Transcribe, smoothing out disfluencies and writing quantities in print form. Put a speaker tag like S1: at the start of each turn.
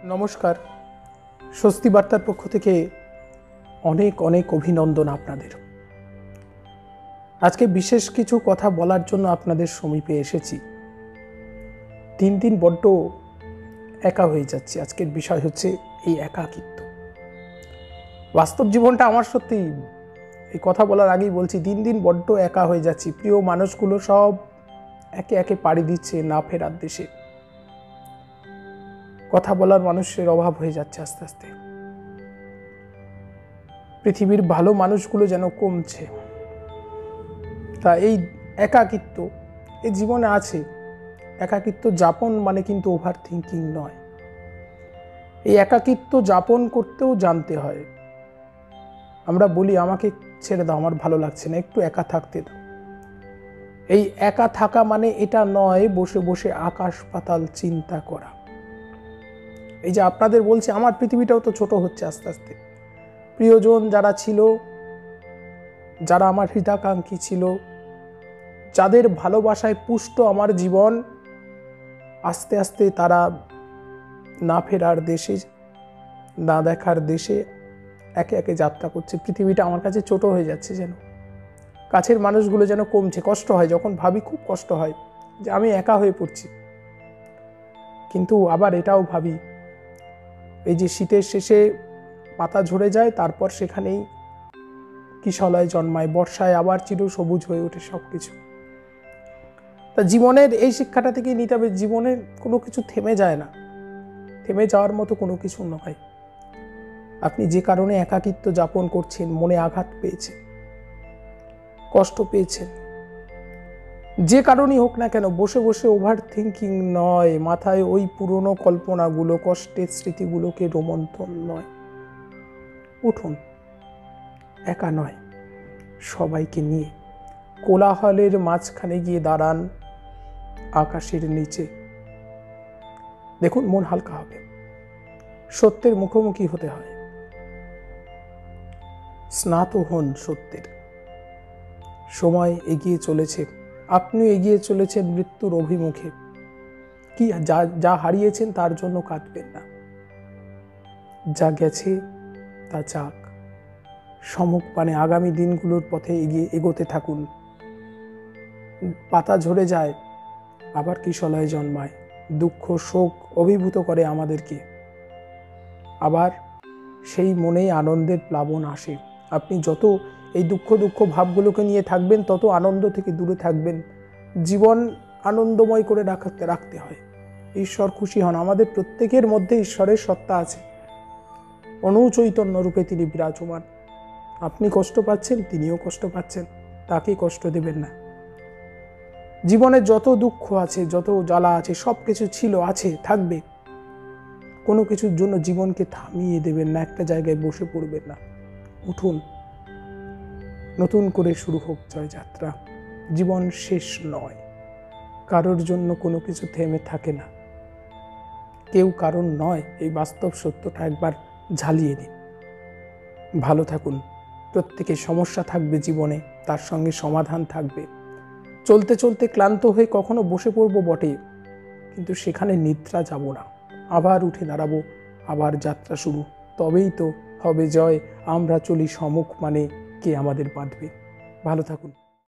S1: নমস্কার। স্বস্তি বার্তার পক্ষ থেকে অনেক অনেক অভিনন্দন আপনাদের। আজকে বিশেষ কিছু কথা বলার জন্য আপনাদের সমীপে এসেছি। দিন দিন বড্ড একা হয়ে যাচ্ছি। আজকের বিষয় হচ্ছে এই একাকিত্ব। বাস্তব জীবনটা আমার সত্যি, এই কথা বলার আগেই বলছি, দিন দিন বড্ড একা হয়ে যাচ্ছি। প্রিয় মানুষগুলো সব একে একে পাড়ি দিচ্ছে না ফেরার দেশে। কথা বলার মানুষের অভাব হয়ে যাচ্ছে আস্তে আস্তে। পৃথিবীর ভালো মানুষগুলো যেন কমছে। তা এই একাকিত্ব এই জীবনে আছে। একাকিত্ব যাপন মানে কিন্তু ওভার থিঙ্কিং নয়। এই একাকিত্ব যাপন করতেও জানতে হয়। আমরা বলি আমাকে ছেড়ে দাও, আমার ভালো লাগছে না, একটু একা থাকতে দাও। এই একা থাকা মানে এটা নয় বসে বসে আকাশ পাতাল চিন্তা করা। এই যে আপনাদের বলছি, আমার পৃথিবীটাও তো ছোট হচ্ছে আস্তে আস্তে। প্রিয়জন যারা ছিল, যারা আমার হৃদাকাঙ্ক্ষী ছিল, যাদের ভালোবাসায় পুষ্ট আমার জীবন, আস্তে আস্তে তারা না ফেরার দেশে, না দেখার দেশে একে একে যাত্রা করছে। পৃথিবীটা আমার কাছে ছোট হয়ে যাচ্ছে, যেন কাছের মানুষগুলো যেন কমছে। কষ্ট হয়, যখন ভাবি খুব কষ্ট হয় যে আমি একা হয়ে পড়ছি। কিন্তু আবার এটাও ভাবি, এই যে শীতের শেষে পাতা ঝরে যায়, তারপর সেখানেই কিশলয় জন্মায়, বর্ষায় আবার চির সবুজ হয়ে ওঠে সবকিছু। তা জীবনের এই শিক্ষাটা থেকেই নিতে হবে, জীবনে কোনো কিছু থেমে যায় না, থেমে যাওয়ার মতো কোনো কিছু নয়। আপনি যে কারণে একাকিত্ব যাপন করছেন, মনে আঘাত পেয়েছেন, কষ্ট পেয়েছেন, যে কারণেই হোক না কেন, বসে বসে ওভার থিঙ্কিং নয়, মাথায় ওই পুরনো কল্পনাগুলো, কষ্টের স্মৃতিগুলোকে রোমন্থন নয়। উঠুন, একা নয়, সবাইকে নিয়ে কোলাহলের মাঝখানে গিয়ে দাঁড়ান, আকাশের নিচে। দেখুন, মন হালকা হবে। সত্যের মুখোমুখি হতে হয়। স্নাত হন সত্যের। সময় এগিয়ে চলেছে, আপনি এগিয়ে চলেছেন মৃত্যুর অভিমুখে। কি যা হারিয়েছেন তার জন্য কাঁদবেন না। যা গেছে তা যাক। সমুখপানে আগামী দিনগুলোর পথে এগোতে থাকুন। পাতা ঝরে যায়, আবার কিশলয় জন্মায়। দুঃখ শোক অভিভূত করে আমাদেরকে, আবার সেই মনেই আনন্দের প্লাবন আসে। আপনি যত এই দুঃখ ভাবগুলোকে নিয়ে থাকবেন, তত আনন্দ থেকে দূরে থাকবেন। জীবন আনন্দময় করে রাখতে হয়। ঈশ্বর খুশি হন। আমাদের প্রত্যেকের মধ্যে ঈশ্বরের সত্তা আছে, অনুচৈতন্য রূপে তিনি বিরাজমান। আপনি কষ্ট পাচ্ছেন, তিনিও কষ্ট পাচ্ছেন, তাকে কষ্ট দেবেন না। জীবনে যত দুঃখ আছে, যত জ্বালা আছে, সব কিছু ছিল, আছে, থাকবে। কোনো কিছুর জন্য জীবনকে থামিয়ে দেবেন না, একটা জায়গায় বসে পড়বেন না। উঠুন, নতুন করে শুরু হোক জয়যাত্রা। জীবন শেষ নয়, কারোর জন্য কোনো কিছু থেমে থাকে না। কেউ কারণ নয়, এই বাস্তব সত্যটা একবার ঝালিয়ে দিন। ভালো থাকুন। প্রত্যেকের সমস্যা থাকবে জীবনে, তার সঙ্গে সমাধান থাকবে। চলতে চলতে ক্লান্ত হয়ে কখনো বসে পড়বো বটে, কিন্তু সেখানে নিদ্রা যাব না। আবার উঠে দাঁড়াবো, আবার যাত্রা শুরু। তবেই তো হবে জয়। আমরা চলি সমুখ মানে কে আমাদের বাঁধবে। ভালো থাকুন।